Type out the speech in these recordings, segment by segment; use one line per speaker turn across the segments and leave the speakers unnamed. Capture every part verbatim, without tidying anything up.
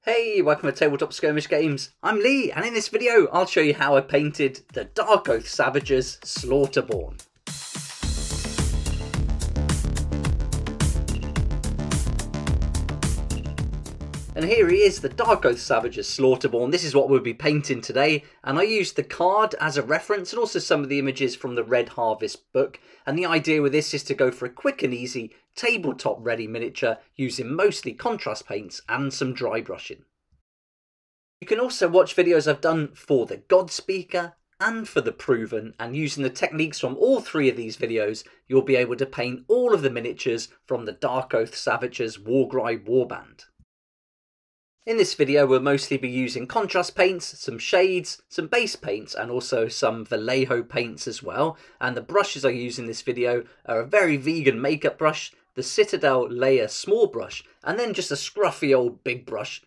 Hey, welcome to Tabletop Skirmish Games. I'm Lee, and in this video I'll show you how I painted the Dark Oath Savages Slaughterborn. And here he is, the Dark Oath Savages Slaughterborn. This is what we'll be painting today, and I used the card as a reference and also some of the images from the Red Harvest book. And the idea with this is to go for a quick and easy tabletop ready miniature using mostly contrast paints and some dry brushing. You can also watch videos I've done for the Godspeaker and for the Proven, and using the techniques from all three of these videos you'll be able to paint all of the miniatures from the Dark Oath Savages Warcry Warband. In this video we'll mostly be using contrast paints, some shades, some base paints and also some Vallejo paints as well. And the brushes I use in this video are a very vegan makeup brush, the Citadel Layer small brush, and then just a scruffy old big brush.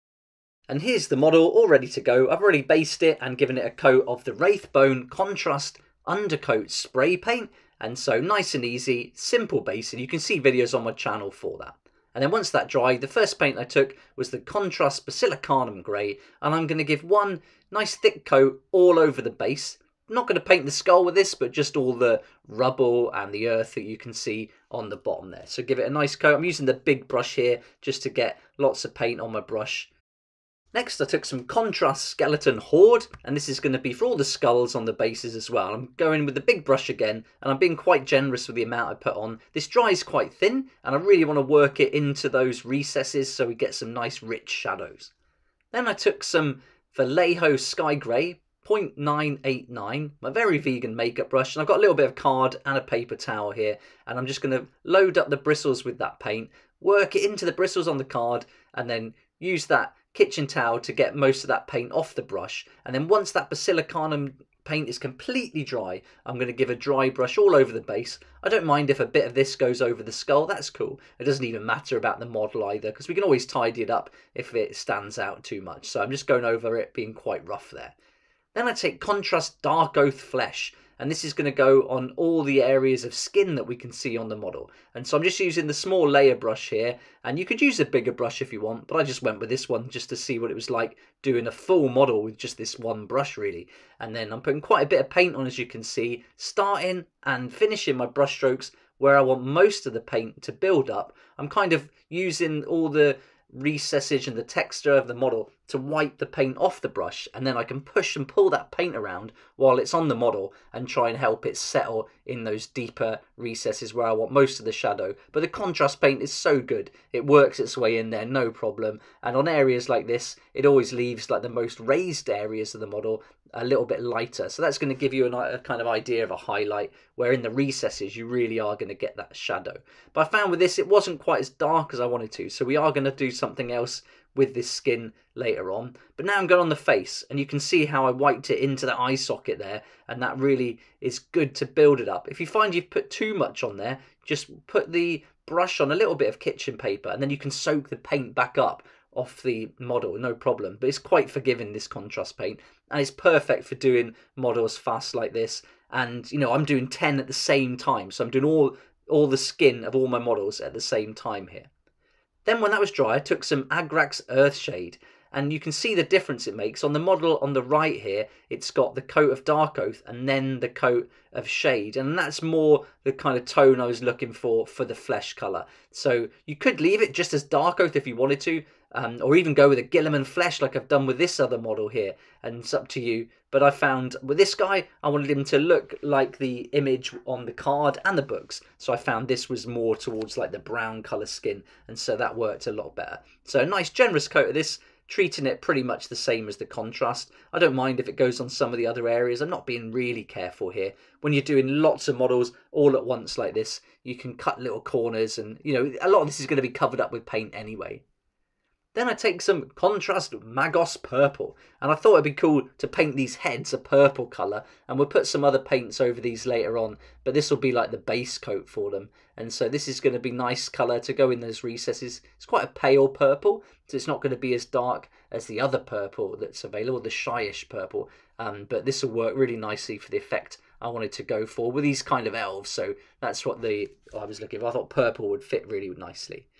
And here's the model all ready to go. I've already based it and given it a coat of the Wraithbone Contrast Undercoat Spray Paint. And so nice and easy, simple base, and you can see videos on my channel for that. And then once that dried, the first paint I took was the Contrast Basilicanum Grey, and I'm going to give one nice thick coat all over the base. I'm not going to paint the skull with this, but just all the rubble and the earth that you can see on the bottom there. So give it a nice coat. I'm using the big brush here just to get lots of paint on my brush. Next I took some Contrast Skeleton Horde, and this is going to be for all the skulls on the bases as well. I'm going with the big brush again, and I'm being quite generous with the amount I put on. This dries quite thin, and I really want to work it into those recesses so we get some nice rich shadows. Then I took some Vallejo Sky Grey point nine eight nine, my very vegan makeup brush, and I've got a little bit of card and a paper towel here, and I'm just going to load up the bristles with that paint, work it into the bristles on the card, and then use that kitchen towel to get most of that paint off the brush. And then once that Basilicanum paint is completely dry, I'm going to give a dry brush all over the base. I don't mind if a bit of this goes over the skull, that's cool. It doesn't even matter about the model either, because we can always tidy it up if it stands out too much. So I'm just going over it being quite rough there. Then I take Contrast Dark Oath Flesh, and this is going to go on all the areas of skin that we can see on the model. And so I'm just using the small layer brush here, and you could use a bigger brush if you want, but I just went with this one just to see what it was like doing a full model with just this one brush really. And then I'm putting quite a bit of paint on, as you can see, starting and finishing my brush strokes where I want most of the paint to build up. I'm kind of using all the recesses and the texture of the model to wipe the paint off the brush, and then I can push and pull that paint around while it's on the model and try and help it settle in those deeper recesses where I want most of the shadow. But the contrast paint is so good, it works its way in there no problem, and on areas like this it always leaves like the most raised areas of the model a little bit lighter, so that's going to give you an, a kind of idea of a highlight where in the recesses you really are going to get that shadow. But I found with this it wasn't quite as dark as I wanted to, so we are going to do something else with this skin later on. But now I'm going on the face, and you can see how I wiped it into the eye socket there, and that really is good to build it up. If you find you've put too much on there, just put the brush on a little bit of kitchen paper, and then you can soak the paint back up off the model, no problem. But it's quite forgiving, this contrast paint, and it's perfect for doing models fast like this. And you know, I'm doing ten at the same time, so I'm doing all all the skin of all my models at the same time here. Then when that was dry, I took some Agrax Earthshade, and you can see the difference it makes. On the model on the right here, it's got the coat of Dark Oath and then the coat of Shade, and that's more the kind of tone I was looking for for the flesh colour. So you could leave it just as Dark Oath if you wanted to, um, or even go with a Guilliman Flesh like I've done with this other model here, and it's up to you. But I found with this guy, I wanted him to look like the image on the card and the books, so I found this was more towards like the brown colour skin, and so that worked a lot better. So a nice generous coat of this, treating it pretty much the same as the contrast. I don't mind if it goes on some of the other areas. I'm not being really careful here. When you're doing lots of models all at once like this, you can cut little corners, and you know, a lot of this is going to be covered up with paint anyway. Then I take some Contrast Magos Purple, and I thought it'd be cool to paint these heads a purple colour, and we'll put some other paints over these later on, but this will be like the base coat for them. And so this is going to be nice colour to go in those recesses. It's quite a pale purple, so it's not going to be as dark as the other purple that's available, the shyish purple, um, but this will work really nicely for the effect I wanted to go for with these kind of elves. So that's what the I was looking for. I thought purple would fit really nicely.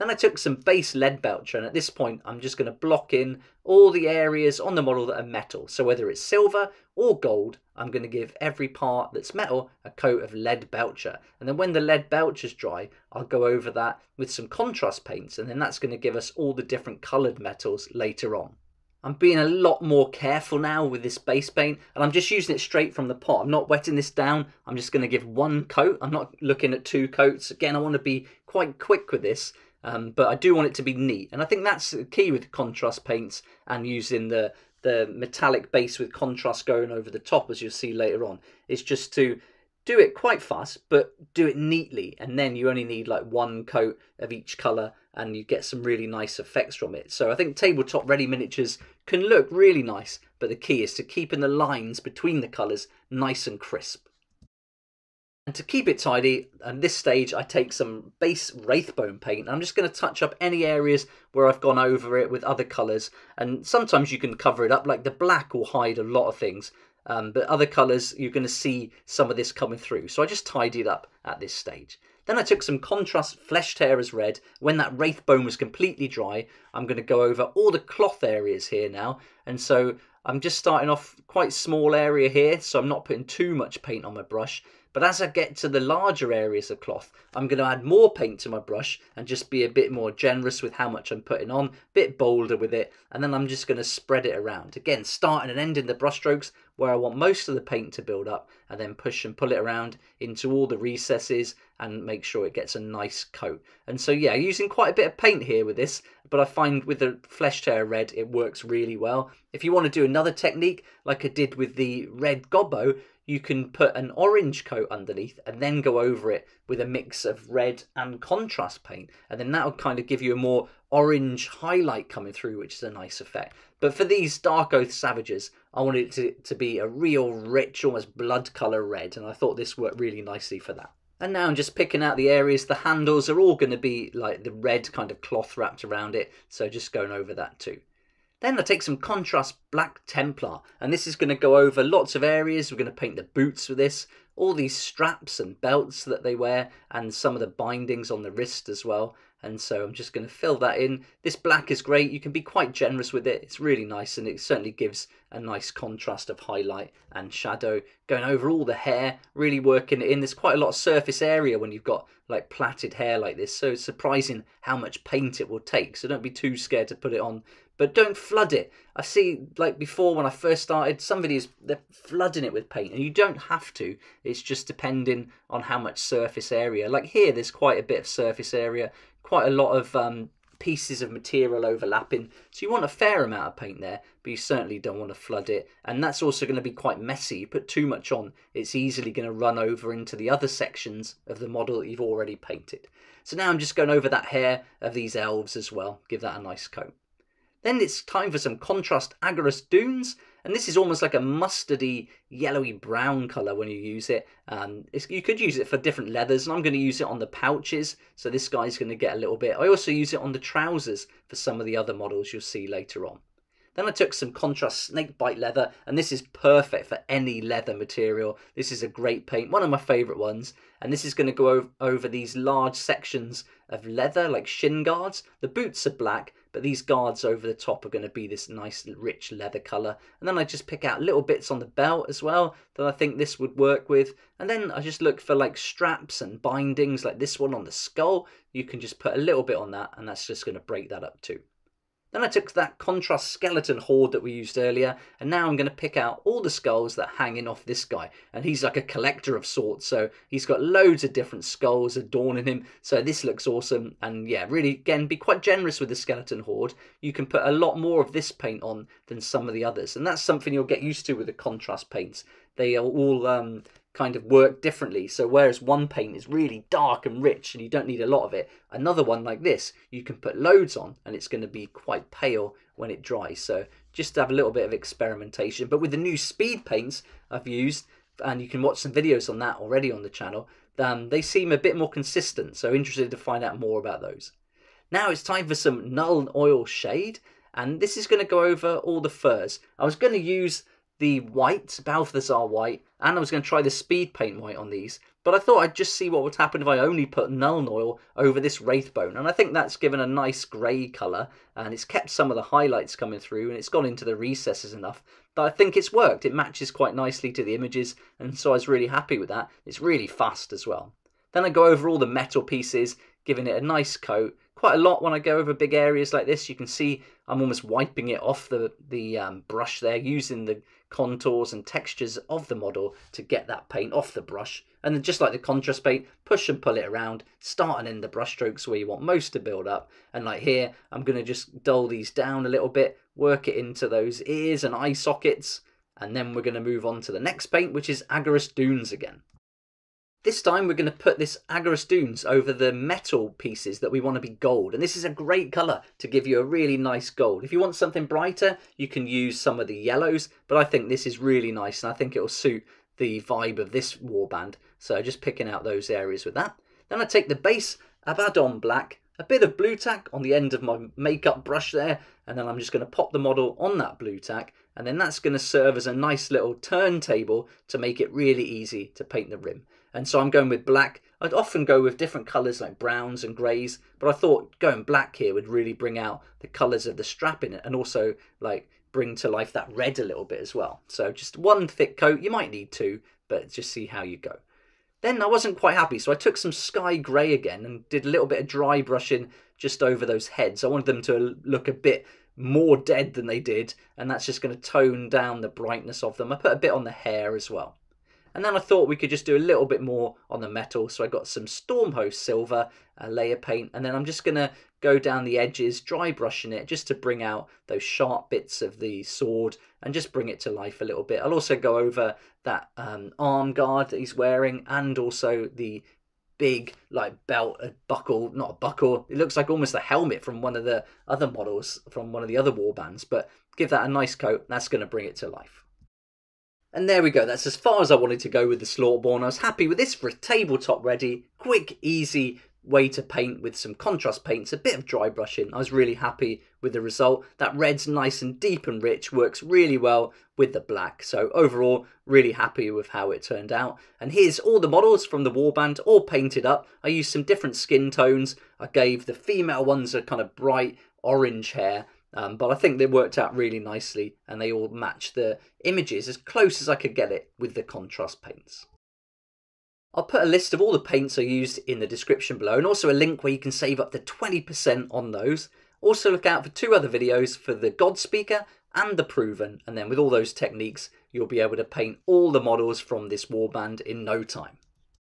Then I took some base Leadbelcher, and at this point I'm just going to block in all the areas on the model that are metal. So whether it's silver or gold, I'm going to give every part that's metal a coat of Leadbelcher. And then when the Leadbelcher's dry, I'll go over that with some contrast paints, and then that's going to give us all the different coloured metals later on. I'm being a lot more careful now with this base paint, and I'm just using it straight from the pot. I'm not wetting this down. I'm just going to give one coat. I'm not looking at two coats. Again, I want to be quite quick with this. Um, but I do want it to be neat, and I think that's the key with contrast paints and using the the metallic base with contrast going over the top, as you'll see later on. It's just to do it quite fast, but do it neatly, and then you only need like one coat of each colour and you get some really nice effects from it. So I think tabletop ready miniatures can look really nice, but the key is to keeping the lines between the colours nice and crisp. And to keep it tidy, at this stage I take some base Wraithbone paint. I'm just going to touch up any areas where I've gone over it with other colours, and sometimes you can cover it up, like the black will hide a lot of things, um, but other colours you're going to see some of this coming through. So I just tidied up at this stage. Then I took some contrast Flesh Tearers red. When that Wraithbone was completely dry, I'm going to go over all the cloth areas here now, and so I'm just starting off quite small area here, so I'm not putting too much paint on my brush. But as I get to the larger areas of cloth, I'm going to add more paint to my brush and just be a bit more generous with how much I'm putting on, a bit bolder with it, and then I'm just going to spread it around. Again, starting and ending the brush strokes where I want most of the paint to build up, and then push and pull it around into all the recesses and make sure it gets a nice coat. And so yeah, using quite a bit of paint here with this, but I find with the Flesh Tear red it works really well. If you want to do another technique like I did with the red Gobbo, you can put an orange coat underneath and then go over it with a mix of red and contrast paint, and then that'll kind of give you a more orange highlight coming through, which is a nice effect. But for these Dark Oath Savages, I wanted it to, to be a real rich, almost blood colour red, and I thought this worked really nicely for that. And now I'm just picking out the areas. The handles are all going to be like the red kind of cloth wrapped around it, so just going over that too. Then I take some contrast Black Templar, and this is going to go over lots of areas. We're going to paint the boots with this, all these straps and belts that they wear, and some of the bindings on the wrist as well. And so I'm just going to fill that in. This black is great. You can be quite generous with it. It's really nice, and it certainly gives a nice contrast of highlight and shadow. Going over all the hair, really working it in. There's quite a lot of surface area when you've got like plaited hair like this, so it's surprising how much paint it will take. So don't be too scared to put it on. But don't flood it. I see, like before when I first started, some videos, they're flooding it with paint, and you don't have to. It's just depending on how much surface area. Like here, there's quite a bit of surface area, quite a lot of um, pieces of material overlapping. So you want a fair amount of paint there, but you certainly don't want to flood it. And that's also going to be quite messy. You put too much on, it's easily going to run over into the other sections of the model that you've already painted. So now I'm just going over that hair of these elves as well. Give that a nice coat. Then it's time for some contrast Agorist Dunes, and this is almost like a mustardy, yellowy brown colour when you use it. Um, it's, you could use it for different leathers, and I'm going to use it on the pouches, so this guy's going to get a little bit. I also use it on the trousers for some of the other models you'll see later on. Then I took some contrast Snakebite leather, and this is perfect for any leather material. This is a great paint, one of my favourite ones, and this is going to go over these large sections of leather, like shin guards. The boots are black, but these guards over the top are going to be this nice rich leather colour. And then I just pick out little bits on the belt as well that I think this would work with. And then I just look for like straps and bindings, like this one on the skull. You can just put a little bit on that, and that's just going to break that up too. Then I took that contrast skeleton horde that we used earlier, and now I'm going to pick out all the skulls that are hanging off this guy. And he's like a collector of sorts, so he's got loads of different skulls adorning him. So this looks awesome, and yeah, really, again, be quite generous with the skeleton horde. You can put a lot more of this paint on than some of the others, and that's something you'll get used to with the contrast paints. They are all um, kind of work differently. So whereas one paint is really dark and rich and you don't need a lot of it, another one like this you can put loads on and it's going to be quite pale when it dries. So just have a little bit of experimentation. But with the new speed paints I've used, and you can watch some videos on that already on the channel, um, they seem a bit more consistent, so interested to find out more about those. Now it's time for some Nuln Oil Shade, and this is going to go over all the furs. I was going to use the white, Balthazar white, and I was going to try the speed paint white on these, But I thought I'd just see what would happen if I only put Nuln Oil over this Wraithbone. And I think that's given a nice grey colour, and it's kept some of the highlights coming through, and it's gone into the recesses enough that I think it's worked. It matches quite nicely to the images, and so I was really happy with that. It's really fast as well. Then I go over all the metal pieces, giving it a nice coat. Quite a lot when I go over big areas like this. You can see I'm almost wiping it off the, the um, brush there, using the contours and textures of the model to get that paint off the brush. And then just like the contrast paint, push and pull it around, starting in the brush strokes where you want most to build up. And like here, I'm going to just dull these down a little bit, work it into those ears and eye sockets, and then we're going to move on to the next paint, which is Agorist Dunes again. This time we're going to put this Agorist Dunes over the metal pieces that we want to be gold. And this is a great colour to give you a really nice gold. If you want something brighter, you can use some of the yellows. But I think this is really nice, and I think it will suit the vibe of this warband. So just picking out those areas with that. Then I take the base Abaddon Black, a bit of blue tack on the end of my makeup brush there. And then I'm just going to pop the model on that blue tack. And then that's going to serve as a nice little turntable to make it really easy to paint the rim. And so I'm going with black. I'd often go with different colours like browns and greys, but I thought going black here would really bring out the colours of the strap in it, and also like bring to life that red a little bit as well. So just one thick coat, you might need two, but just see how you go. Then I wasn't quite happy, so I took some sky grey again and did a little bit of dry brushing just over those heads. I wanted them to look a bit more dead than they did, and that's just going to tone down the brightness of them. I put a bit on the hair as well. And then I thought we could just do a little bit more on the metal. So I got some Stormhost Silver, uh, layer paint. And then I'm just going to go down the edges, dry brushing it just to bring out those sharp bits of the sword and just bring it to life a little bit. I'll also go over that um, arm guard that he's wearing, and also the big like belt, a buckle, not a buckle. It looks like almost a helmet from one of the other models from one of the other warbands. But give that a nice coat. That's going to bring it to life. And there we go, that's as far as I wanted to go with the Slaughterborn. I was happy with this for a tabletop ready, quick, easy way to paint with some contrast paints, a bit of dry brushing. I was really happy with the result. That red's nice and deep and rich, works really well with the black. So overall, really happy with how it turned out. And here's all the models from the warband, all painted up. I used some different skin tones. I gave the female ones a kind of bright orange hair. Um, but I think they worked out really nicely, and they all match the images as close as I could get it with the contrast paints. I'll put a list of all the paints I used in the description below, and also a link where you can save up to twenty percent on those. Also look out for two other videos for the Godspeaker and the Proven, and then with all those techniques you'll be able to paint all the models from this warband in no time.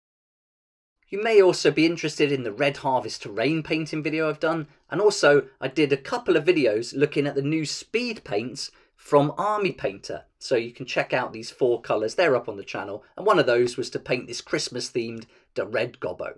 You may also be interested in the Red Harvest terrain painting video I've done, and also I did a couple of videos looking at the new speed paints from Army Painter, so you can check out these four colours, they're up on the channel, and one of those was to paint this Christmas themed The Red Gobbo.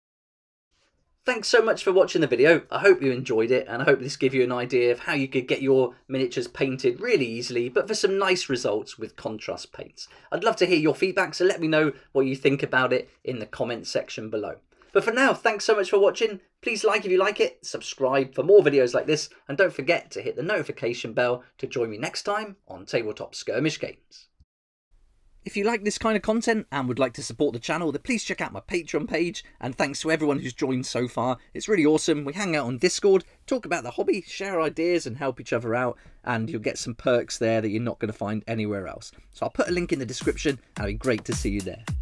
Thanks so much for watching the video. I hope you enjoyed it, and I hope this gave you an idea of how you could get your miniatures painted really easily, but for some nice results with contrast paints. I'd love to hear your feedback, so let me know what you think about it in the comments section below. But for now, thanks so much for watching. Please like if you like it, subscribe for more videos like this, and don't forget to hit the notification bell to join me next time on Tabletop Skirmish Games. If you like this kind of content and would like to support the channel, then please check out my Patreon page, and thanks to everyone who's joined so far. It's really awesome. We hang out on Discord, talk about the hobby, share ideas and help each other out, and you'll get some perks there that you're not going to find anywhere else. So I'll put a link in the description, and it'd be great to see you there.